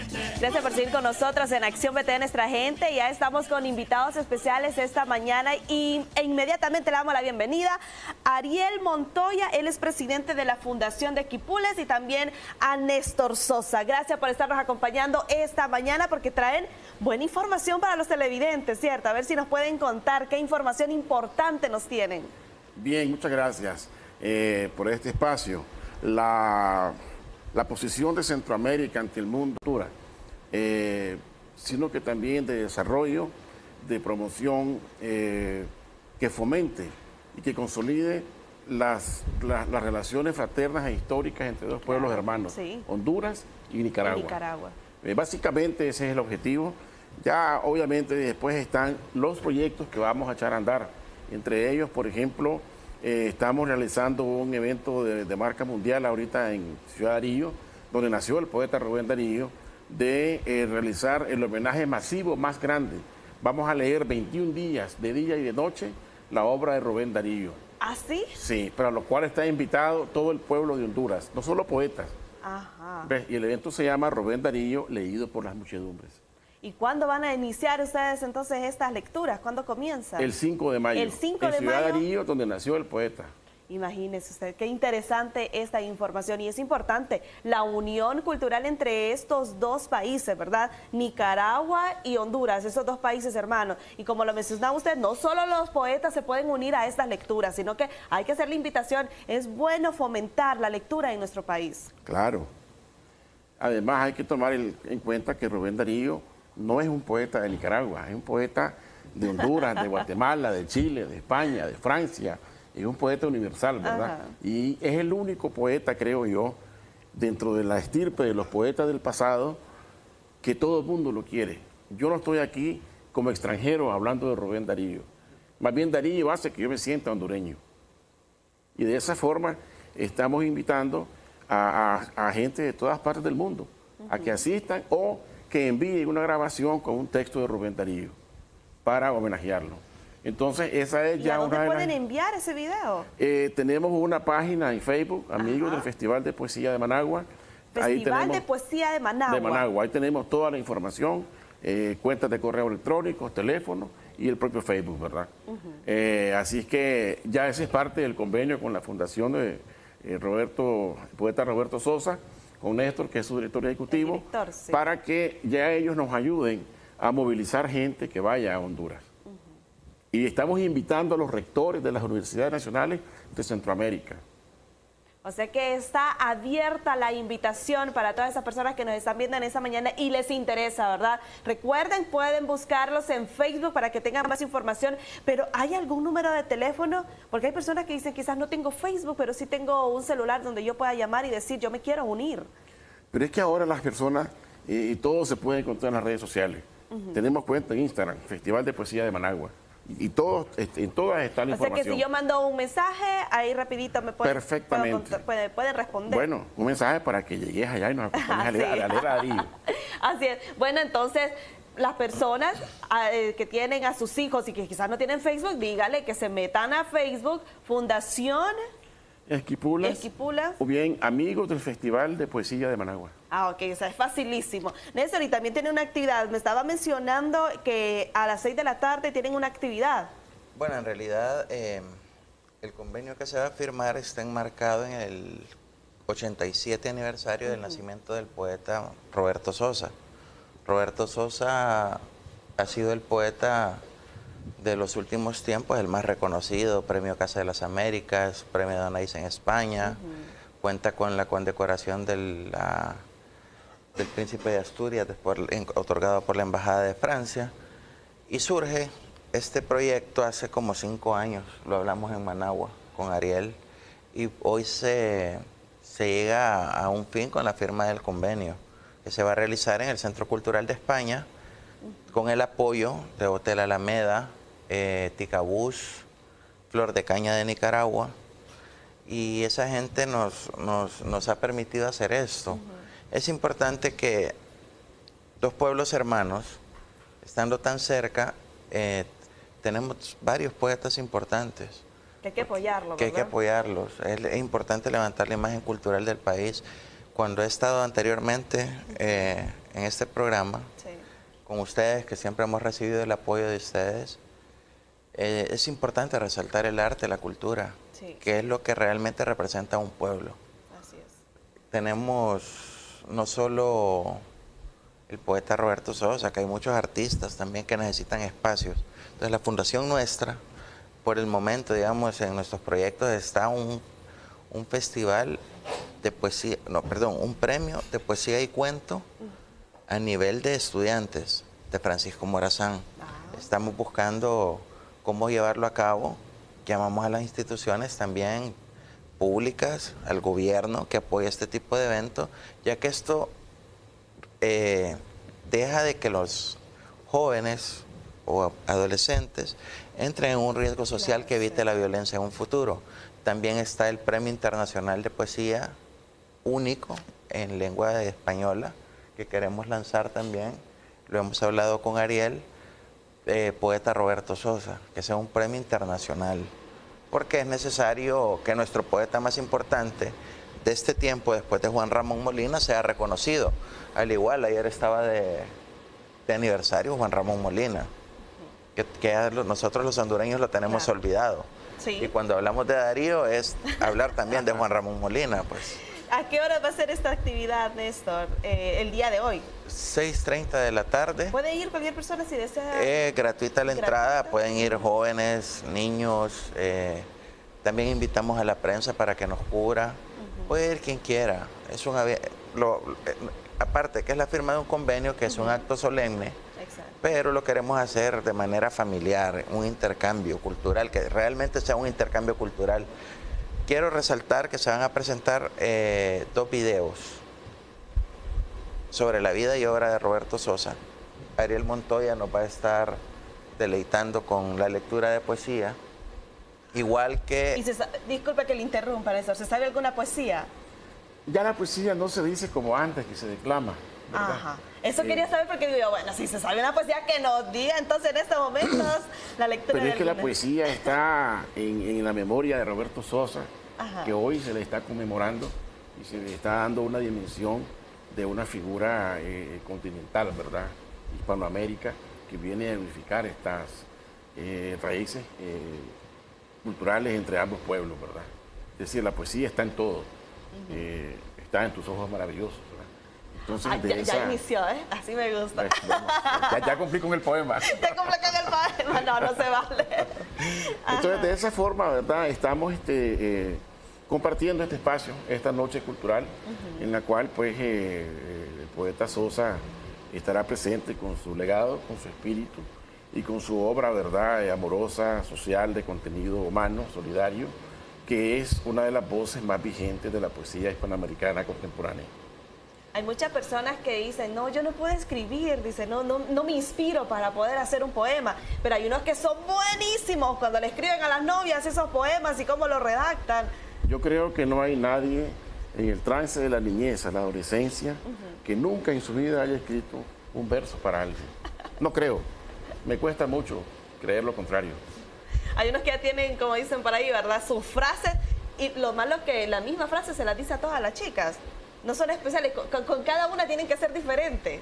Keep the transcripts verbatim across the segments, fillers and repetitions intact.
Gracias por seguir con nosotros en Acción B T N, nuestra gente. Ya estamos con invitados especiales esta mañana y e inmediatamente le damos la bienvenida a Ariel Montoya. Él es presidente de la Fundación de Quipules, y también a Néstor Sosa. Gracias por estarnos acompañando esta mañana, porque traen buena información para los televidentes, ¿cierto? A ver si nos pueden contar qué información importante nos tienen. Bien, muchas gracias eh, por este espacio. La, la posición de Centroamérica ante el mundo dura. Eh, sino que también de desarrollo, de promoción, eh, que fomente y que consolide las, las, las relaciones fraternas e históricas entre dos pueblos claro, hermanos, sí. Honduras y Nicaragua. Nicaragua. Eh, básicamente ese es el objetivo. Ya obviamente después están los proyectos que vamos a echar a andar. Entre ellos, por ejemplo, eh, estamos realizando un evento de, de marca mundial ahorita en Ciudad Darío, donde nació el poeta Rubén Darío, de eh, realizar el homenaje masivo más grande. Vamos a leer veintiún días, de día y de noche, la obra de Rubén Darío. ¿Ah, sí? Sí, para lo cual está invitado todo el pueblo de Honduras, no solo poetas. Ajá. ¿Ves? Y el evento se llama Rubén Darío, leído por las muchedumbres. ¿Y cuándo van a iniciar ustedes entonces estas lecturas? ¿Cuándo comienzan? El cinco de mayo. El cinco de mayo. En Ciudad Darío, donde nació el poeta. Imagínese usted, qué interesante esta información, y es importante la unión cultural entre estos dos países, ¿verdad? Nicaragua y Honduras, esos dos países hermanos. Y como lo mencionaba usted, no solo los poetas se pueden unir a estas lecturas, sino que hay que hacer la invitación. Es bueno fomentar la lectura en nuestro país. Claro. Además hay que tomar el, en cuenta que Rubén Darío no es un poeta de Nicaragua, es un poeta de Honduras, de Guatemala, de Chile, de España, de Francia. Es un poeta universal, ¿verdad? Ajá. Y es el único poeta, creo yo, dentro de la estirpe de los poetas del pasado, que todo el mundo lo quiere. Yo no estoy aquí como extranjero hablando de Rubén Darío. Más bien Darío hace que yo me sienta hondureño. Y de esa forma estamos invitando a, a, a gente de todas partes del mundo uh-huh. a que asistan o que envíen una grabación con un texto de Rubén Darío para homenajearlo. Entonces, esa es ya una... ¿Y a dónde una pueden enviar ese video? Eh, tenemos una página en Facebook, amigos Ajá. del Festival de Poesía de Managua. Festival ahí tenemos, de Poesía de Managua. De Managua. Ahí tenemos toda la información, eh, cuentas de correo electrónico, teléfono y el propio Facebook, ¿verdad? Uh-huh. eh, así es que ya ese es parte del convenio con la Fundación de eh, Roberto, poeta Roberto Sosa, con Néstor, que es su director ejecutivo, director, sí. para que ya ellos nos ayuden a movilizar gente que vaya a Honduras. Y estamos invitando a los rectores de las universidades nacionales de Centroamérica. O sea que está abierta la invitación para todas esas personas que nos están viendo en esta mañana y les interesa, ¿verdad? Recuerden, pueden buscarlos en Facebook para que tengan más información, pero ¿hay algún número de teléfono? Porque hay personas que dicen, quizás no tengo Facebook, pero sí tengo un celular donde yo pueda llamar y decir, yo me quiero unir. Pero es que ahora las personas, eh, y todo se puede encontrar en las redes sociales. Uh-huh. Tenemos cuenta en Instagram, Festival de Poesía de Managua. Y todos, en todas está la información. O sea que si yo mando un mensaje, ahí rapidito me pueden, Perfectamente. pueden, pueden responder. Bueno, un mensaje para que llegues allá y nos acompañes a leer a leer a Darío. Así es. Bueno, entonces, las personas eh, que tienen a sus hijos y que quizás no tienen Facebook, dígale que se metan a Facebook, Fundación Esquipulas, Esquipulas, o bien amigos del Festival de Poesía de Managua. Ah, ok, o sea, es facilísimo. Néstor, y también tiene una actividad, me estaba mencionando que a las seis de la tarde tienen una actividad. Bueno, en realidad eh, el convenio que se va a firmar está enmarcado en el ochenta y siete aniversario uh-huh. del nacimiento del poeta Roberto Sosa. Roberto Sosa ha sido el poeta de los últimos tiempos, el más reconocido, Premio Casa de las Américas, Premio Donais en España, uh-huh. cuenta con la condecoración de la, del Príncipe de Asturias, por, en, otorgado por la Embajada de Francia, y surge este proyecto hace como cinco años, lo hablamos en Managua con Ariel, y hoy se, se llega a un fin con la firma del convenio, que se va a realizar en el Centro Cultural de España, con el apoyo de Hotel Alameda, eh, Ticabús, Flor de Caña de Nicaragua, y esa gente nos, nos, nos ha permitido hacer esto. Uh-huh. Es importante que dos pueblos hermanos, estando tan cerca, eh, tenemos varios poetas importantes. Que hay que apoyarlos, Que hay que apoyarlos. Es, es importante levantar la imagen cultural del país. cuando he estado anteriormente eh, en este programa, sí, con ustedes, que siempre hemos recibido el apoyo de ustedes, eh, es importante resaltar el arte, la cultura, sí, que es lo que realmente representa a un pueblo. Así es. Tenemos no solo el poeta Roberto Sosa, que hay muchos artistas también que necesitan espacios. Entonces la fundación nuestra, por el momento, digamos, en nuestros proyectos está un, un festival de poesía, no, perdón, un premio de poesía y cuento a nivel de estudiantes de Francisco Morazán. Estamos buscando cómo llevarlo a cabo. Llamamos a las instituciones también públicas, al gobierno que apoye este tipo de eventos, ya que esto eh, deja de que los jóvenes o adolescentes entren en un riesgo social que evite la violencia en un futuro. También está el Premio Internacional de Poesía único en lengua española que queremos lanzar también. Lo hemos hablado con Ariel, eh, poeta Roberto Sosa, que sea un premio internacional, porque es necesario que nuestro poeta más importante de este tiempo, después de Juan Ramón Molina, sea reconocido. Al igual, ayer estaba de, de aniversario Juan Ramón Molina, que, que nosotros los hondureños lo tenemos claro. olvidado. Sí. Y cuando hablamos de Darío es hablar también de Juan Ramón Molina, pues. ¿A qué hora va a ser esta actividad, Néstor, eh, el día de hoy? seis treinta de la tarde. ¿Puede ir cualquier persona si desea? Eh, gratuita la ¿Gratuita? entrada, pueden ir jóvenes, niños, eh, también invitamos a la prensa para que nos cubra. Uh-huh. Puede ir quien quiera. Es un, lo, eh, aparte que es la firma de un convenio, que es uh-huh. un acto solemne, exacto, pero lo queremos hacer de manera familiar, un intercambio cultural, que realmente sea un intercambio cultural. Quiero resaltar que se van a presentar eh, dos videos sobre la vida y obra de Roberto Sosa. Ariel Montoya nos va a estar deleitando con la lectura de poesía, igual que... Y se, disculpe que le interrumpa, Néstor, ¿se sabe alguna poesía? Ya la poesía no se dice como antes, que se declama, ¿verdad? Ajá. Eso eh, quería saber porque digo, bueno, si se sabe una poesía que nos diga entonces en estos momentos la lectura. Pero es que alguna. La poesía está en, en la memoria de Roberto Sosa, ajá, que hoy se le está conmemorando y se le está dando una dimensión de una figura eh, continental, ¿verdad? Hispanoamérica, que viene a unificar estas eh, raíces eh, culturales entre ambos pueblos, ¿verdad? Es decir, la poesía está en todo, uh-huh. eh, está en tus ojos maravillosos, ¿verdad? Entonces, Ay, de ya, esa... ya inició, ¿eh? Así me gusta. Pues, bueno, ya, ya cumplí con el poema. Ya cumplí con el poema, no, no se vale. Entonces, Ajá. de esa forma, ¿verdad? Estamos este, eh, compartiendo este espacio, esta noche cultural, uh-huh. en la cual, pues, eh, el poeta Sosa estará presente con su legado, con su espíritu y con su obra, ¿verdad?, amorosa, social, de contenido humano, solidario, que es una de las voces más vigentes de la poesía hispanoamericana contemporánea. Hay muchas personas que dicen, no, yo no puedo escribir, dicen, no, no, no me inspiro para poder hacer un poema, pero hay unos que son buenísimos cuando le escriben a las novias esos poemas y cómo lo redactan. Yo creo que no hay nadie en el trance de la niñez, a la adolescencia, uh-huh. que nunca en su vida haya escrito un verso para alguien. No creo, me cuesta mucho creer lo contrario. Hay unos que ya tienen, como dicen por ahí, ¿verdad?, sus frases, y lo malo es que la misma frase se la dice a todas las chicas. No son especiales, con, con cada una tienen que ser diferentes.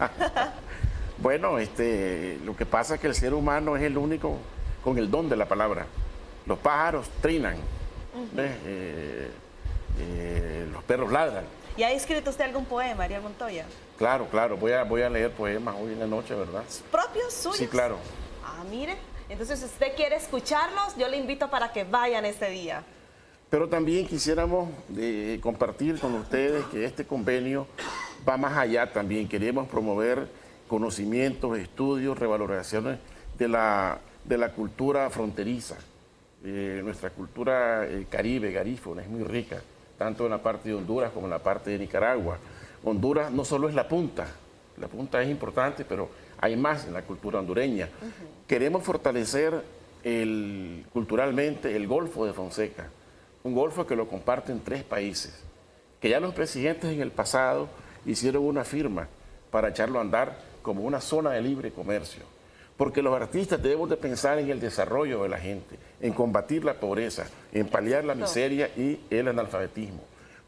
Bueno, este, lo que pasa es que el ser humano es el único con el don de la palabra. Los pájaros trinan, uh-huh. eh, eh, los perros ladran. ¿Y ha escrito usted algún poema, Ariel Montoya? Claro, claro, voy a, voy a leer poemas hoy en la noche, ¿verdad? ¿Propios suyos? Sí, claro. Ah, mire, entonces si usted quiere escucharlos, yo le invito para que vayan ese día. Pero también quisiéramos eh, compartir con ustedes que este convenio va más allá también. Queremos promover conocimientos, estudios, revalorizaciones de la, de la cultura fronteriza. Eh, nuestra cultura eh, caribe, garífuna, es muy rica, tanto en la parte de Honduras como en la parte de Nicaragua. Honduras no solo es la punta, la punta es importante, pero hay más en la cultura hondureña. Uh-huh. Queremos fortalecer el, culturalmente el Golfo de Fonseca, un golfo que lo comparten tres países, que ya los presidentes en el pasado hicieron una firma para echarlo a andar como una zona de libre comercio. Porque los artistas debemos de pensar en el desarrollo de la gente, en combatir la pobreza, en paliar la miseria y el analfabetismo.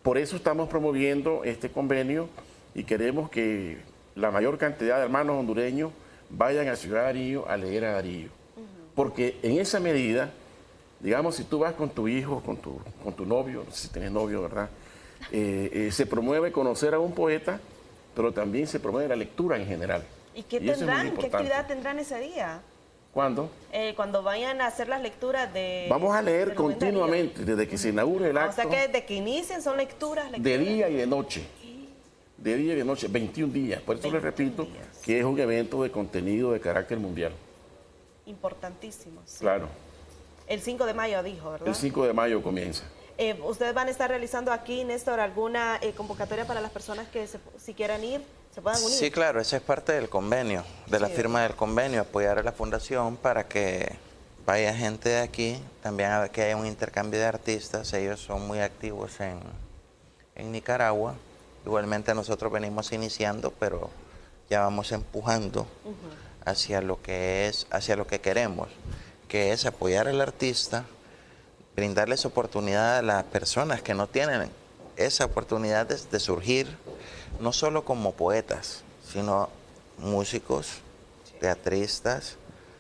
Por eso estamos promoviendo este convenio y queremos que la mayor cantidad de hermanos hondureños vayan a Ciudad Darío a leer a Darío. Porque en esa medida, digamos, si tú vas con tu hijo, con tu, con tu novio, no sé si tienes novio, ¿verdad? Eh, eh, se promueve conocer a un poeta, pero también se promueve la lectura en general. ¿Y qué Y eso es muy tendrán? ¿Qué importante. actividad tendrán ese día? ¿Cuándo? Eh, cuando vayan a hacer las lecturas de... Vamos a leer de Rubén continuamente, Darío. desde que se inaugure el Ah, acto, o sea que desde que inicien son lecturas, lecturas. de día y de noche. De día y de noche, veintiún días. Por eso les repito días. que es un evento de contenido de carácter mundial. Importantísimo. Sí. Claro. El cinco de mayo dijo, ¿verdad? El cinco de mayo comienza. Eh, ¿Ustedes van a estar realizando aquí, Néstor, alguna eh, convocatoria para las personas que se- si quieran ir, se puedan unir? Sí, claro, esa es parte del convenio, de la Sí, firma del convenio, apoyar a la fundación para que vaya gente de aquí, también a- que haya un intercambio de artistas, ellos son muy activos en, en Nicaragua, igualmente nosotros venimos iniciando, pero ya vamos empujando hacia lo que es, hacia lo que queremos, que es apoyar al artista, brindarles oportunidad a las personas que no tienen esa oportunidad de, de surgir, no solo como poetas, sino músicos, teatristas.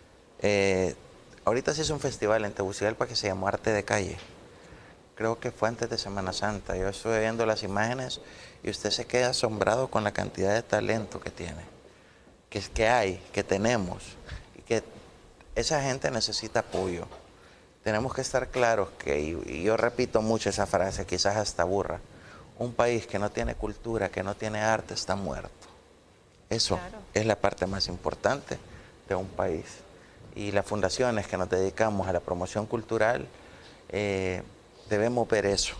Eh, ahorita se hizo un festival en Tegucigalpa que se llamó Arte de Calle. Creo que fue antes de Semana Santa. Yo estuve viendo las imágenes y usted se queda asombrado con la cantidad de talento que tiene, que, que hay, que tenemos, y que esa gente necesita apoyo. Tenemos que estar claros que, y, y yo repito mucho esa frase, quizás hasta burra, un país que no tiene cultura, que no tiene arte, está muerto. Eso Claro. es la parte más importante de un país. Y las fundaciones que nos dedicamos a la promoción cultural, eh, debemos ver eso.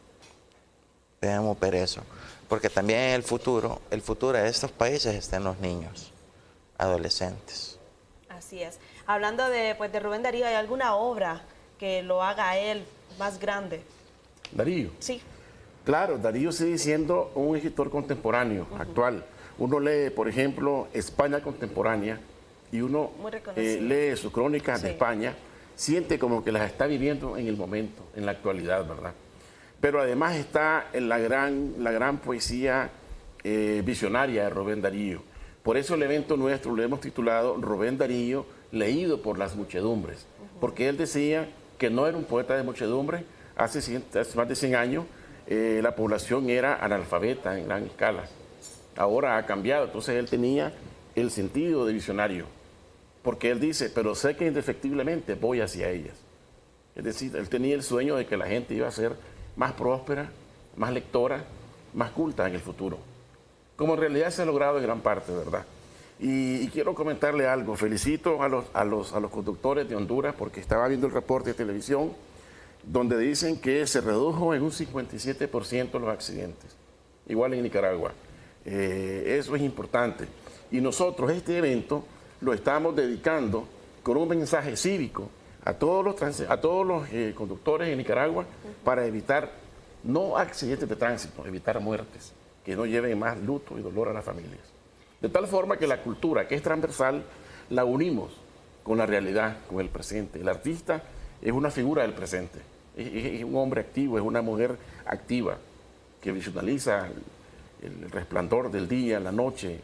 Debemos ver eso. Porque también en el futuro, el futuro de estos países está en los niños, adolescentes. Así es. Hablando de, pues, de Rubén Darío, ¿hay alguna obra que lo haga a él más grande? Darío. Sí. Claro, Darío sigue siendo un escritor contemporáneo, actual. Uno lee, por ejemplo, España contemporánea y uno Muy reconocido. eh, lee sus crónicas de Sí. España, siente como que las está viviendo en el momento, en la actualidad, ¿verdad? Pero además está en la gran, la gran poesía eh, visionaria de Rubén Darío. Por eso el evento nuestro lo hemos titulado Rubén Darío, leído por las muchedumbres, porque él decía que no era un poeta de muchedumbre. Hace, cien, hace más de cien años eh, la población era analfabeta en gran escala. Ahora ha cambiado, entonces él tenía el sentido de visionario, porque él dice, pero sé que indefectiblemente voy hacia ellas. Es decir, él tenía el sueño de que la gente iba a ser más próspera, más lectora, más culta en el futuro, como en realidad se ha logrado en gran parte, ¿verdad? Y, y quiero comentarle algo. Felicito a los, a, los, a los conductores de Honduras porque estaba viendo el reporte de televisión donde dicen que se redujo en un cincuenta y siete por ciento los accidentes, igual en Nicaragua. Eh, eso es importante. Y nosotros este evento lo estamos dedicando con un mensaje cívico a todos los, trans, a todos los eh, conductores en Nicaragua para evitar, no accidentes de tránsito, evitar muertes, que no lleven más luto y dolor a las familias. De tal forma que la cultura, que es transversal, la unimos con la realidad, con el presente. El artista es una figura del presente, es, es un hombre activo, es una mujer activa, que visualiza el, el resplandor del día, la noche,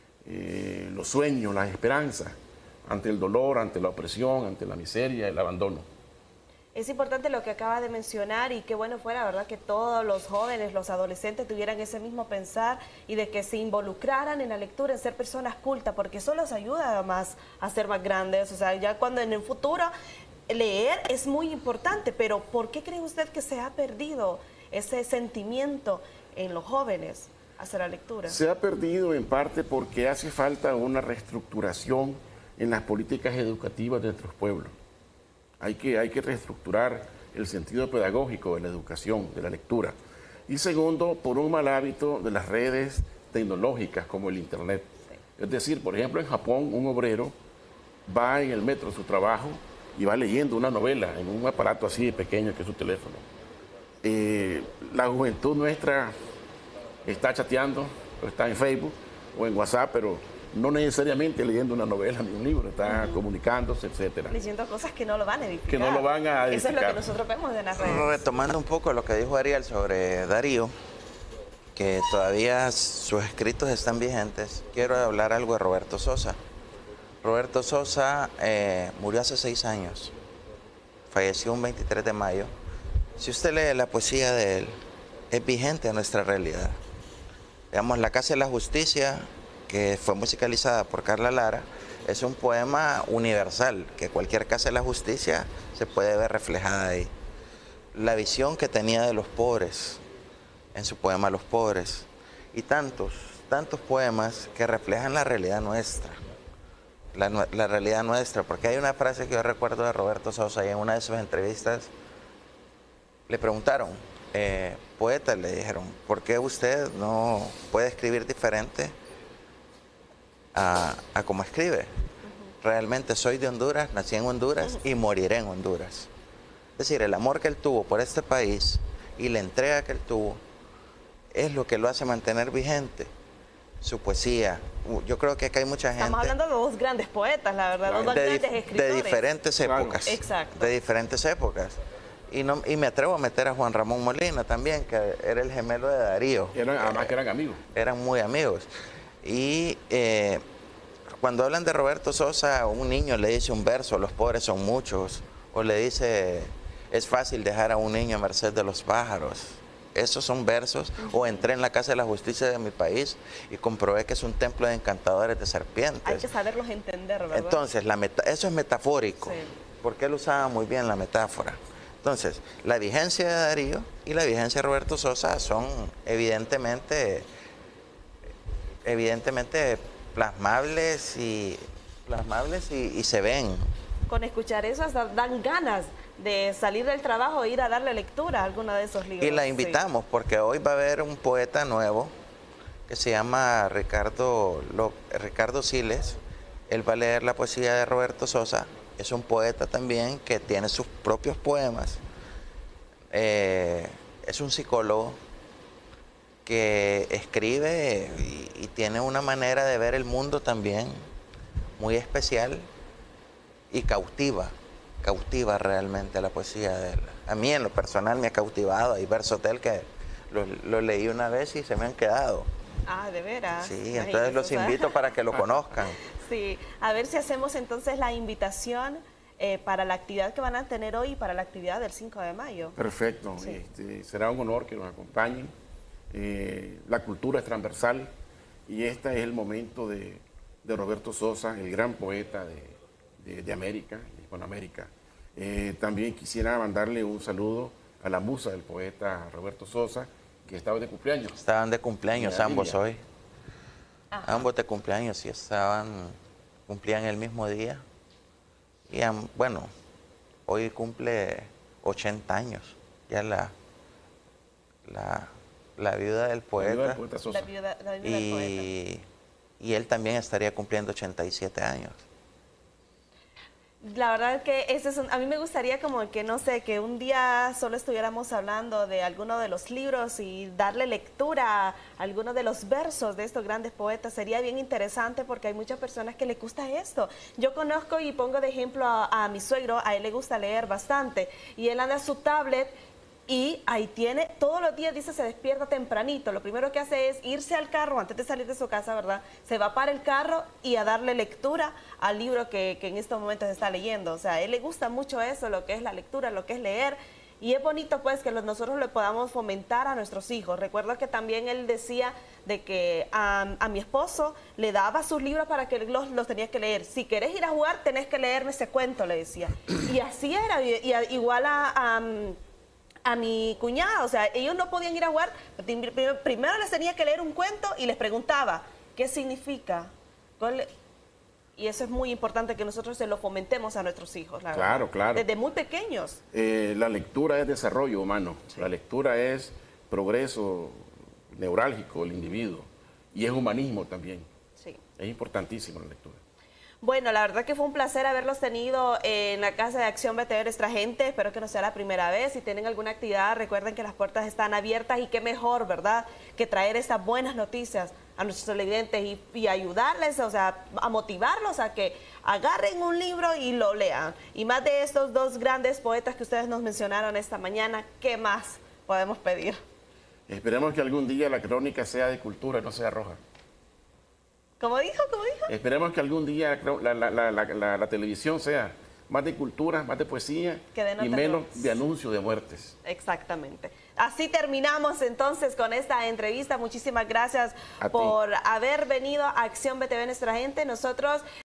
eh, los sueños, las esperanzas, ante el dolor, ante la opresión, ante la miseria, el abandono. Es importante lo que acaba de mencionar y qué bueno fuera, ¿verdad?, que todos los jóvenes, los adolescentes tuvieran ese mismo pensar y de que se involucraran en la lectura, en ser personas cultas, porque eso los ayuda más a ser más grandes. O sea, ya cuando en el futuro leer es muy importante, pero ¿por qué cree usted que se ha perdido ese sentimiento en los jóvenes hacia la lectura? Se ha perdido en parte porque hace falta una reestructuración en las políticas educativas de nuestros pueblos. Hay que, hay que reestructurar el sentido pedagógico de la educación, de la lectura. Y segundo, por un mal hábito de las redes tecnológicas como el Internet. Sí. Es decir, por ejemplo, en Japón un obrero va en el metro a su trabajo y va leyendo una novela en un aparato así de pequeño que es su teléfono. Eh, la juventud nuestra está chateando, o está en Facebook o en WhatsApp, pero no necesariamente leyendo una novela ni un libro, está uh-huh. comunicándose, etcétera. Diciendo cosas que no lo van a edificar. Que no lo van a edificar. Eso es lo que nosotros vemos en las redes. Retomando un poco lo que dijo Ariel sobre Darío, que todavía sus escritos están vigentes, quiero hablar algo de Roberto Sosa. Roberto Sosa eh, murió hace seis años, falleció un veintitrés de mayo. Si usted lee la poesía de él, es vigente a nuestra realidad. Digamos, La Casa de la Justicia, que fue musicalizada por Carla Lara, es un poema universal, que cualquier casa de la justicia se puede ver reflejada ahí. La visión que tenía de los pobres, en su poema Los Pobres, y tantos, tantos poemas que reflejan la realidad nuestra, la, la realidad nuestra, porque hay una frase que yo recuerdo de Roberto Sosa, y en una de sus entrevistas le preguntaron, eh, poeta, le dijeron, ¿por qué usted no puede escribir diferente a, a como escribe? Uh-huh. Realmente soy de Honduras, nací en Honduras uh-huh. y moriré en Honduras. Es decir, el amor que él tuvo por este país y la entrega que él tuvo es lo que lo hace mantener vigente. Su poesía, yo creo que acá hay mucha gente... Estamos hablando de dos grandes poetas, la verdad, claro. dos de, grandes escritores. De diferentes épocas. Claro. Exacto. De diferentes épocas. Y, no, y me atrevo a meter a Juan Ramón Molina también, que era el gemelo de Darío. Eran, además que eran amigos. Eran muy amigos. Y eh, cuando hablan de Roberto Sosa, un niño le dice un verso, los pobres son muchos, o le dice, es fácil dejar a un niño a merced de los pájaros. Esos son versos, o entré en la Casa de la Justicia de mi país y comprobé que es un templo de encantadores de serpientes. Hay que saberlos entender, ¿verdad? Entonces, la meta, eso es metafórico, sí. porque él usaba muy bien la metáfora. Entonces, la vigencia de Darío y la vigencia de Roberto Sosa son evidentemente, evidentemente plasmables y, plasmables y, y se ven. Con escuchar eso hasta dan ganas de salir del trabajo e ir a darle lectura a alguno de esos libros. Y la invitamos sí. porque hoy va a haber un poeta nuevo que se llama Ricardo, Lo, Ricardo Siles. Él va a leer la poesía de Roberto Sosa. Es un poeta también que tiene sus propios poemas. Eh, es un psicólogo que escribe y, y tiene una manera de ver el mundo también muy especial y cautiva, cautiva realmente la poesía de él. A mí en lo personal me ha cautivado. Hay versos de él que lo, lo leí una vez y se me han quedado. Ah, ¿de veras? Sí, entonces los invito para que lo conozcan. Sí, a ver si hacemos entonces la invitación eh, para la actividad que van a tener hoy y para la actividad del cinco de mayo. Perfecto, sí. este, será un honor que nos acompañen. Eh, la cultura es transversal y este es el momento de, de Roberto Sosa, el gran poeta de, de, de América, de Hispanoamérica. Eh, también quisiera mandarle un saludo a la musa del poeta Roberto Sosa, que estaba de cumpleaños. Estaban de cumpleaños ambos hoy. Ajá. Ambos de cumpleaños y estaban, cumplían el mismo día. Y bueno, hoy cumple ochenta años, ya la, la, la viuda del poeta. La viuda del poeta Sosa. La viuda, la viuda y, del poeta. Y él también estaría cumpliendo ochenta y siete años. La verdad es que ese es un, a mí me gustaría como que, no sé, que un día solo estuviéramos hablando de alguno de los libros y darle lectura a alguno de los versos de estos grandes poetas. Sería bien interesante porque hay muchas personas que les gusta esto. Yo conozco y pongo de ejemplo a, a mi suegro, a él le gusta leer bastante y él anda a su tablet y ahí tiene, todos los días dice se despierta tempranito, lo primero que hace es irse al carro antes de salir de su casa, ¿verdad? Se va para el carro y a darle lectura al libro que, que en estos momentos está leyendo. O sea, a él le gusta mucho eso, lo que es la lectura, lo que es leer. Y es bonito pues que los, nosotros le podamos fomentar a nuestros hijos. Recuerdo que también él decía de que a, a mi esposo le daba sus libros para que los, los tenía que leer. Si querés ir a jugar, tenés que leerme ese cuento, le decía. Y así era, y, y a, igual a... a a mi cuñada, o sea, ellos no podían ir a jugar, primero les tenía que leer un cuento y les preguntaba, ¿qué significa? Y eso es muy importante que nosotros se lo fomentemos a nuestros hijos, la Claro, verdad. claro. Desde muy pequeños. Eh, la lectura es desarrollo humano, sí. La lectura es progreso neurálgico del individuo y es humanismo también. Sí. Es importantísimo la lectura. Bueno, la verdad que fue un placer haberlos tenido en la Casa de Acción B T V Nuestra Gente. Espero que no sea la primera vez. Si tienen alguna actividad, recuerden que las puertas están abiertas y qué mejor, ¿verdad?, que traer estas buenas noticias a nuestros televidentes y, y ayudarles, o sea, a motivarlos a que agarren un libro y lo lean. Y más de estos dos grandes poetas que ustedes nos mencionaron esta mañana, ¿qué más podemos pedir? Esperemos que algún día la crónica sea de cultura, no sea roja. ¿Cómo dijo? ¿Cómo dijo? Esperemos que algún día la, la, la, la, la, la televisión sea más de cultura, más de poesía y menos de anuncio de muertes. Exactamente. Así terminamos entonces con esta entrevista. Muchísimas gracias por haber venido a Acción B T V Nuestra Gente. Nosotros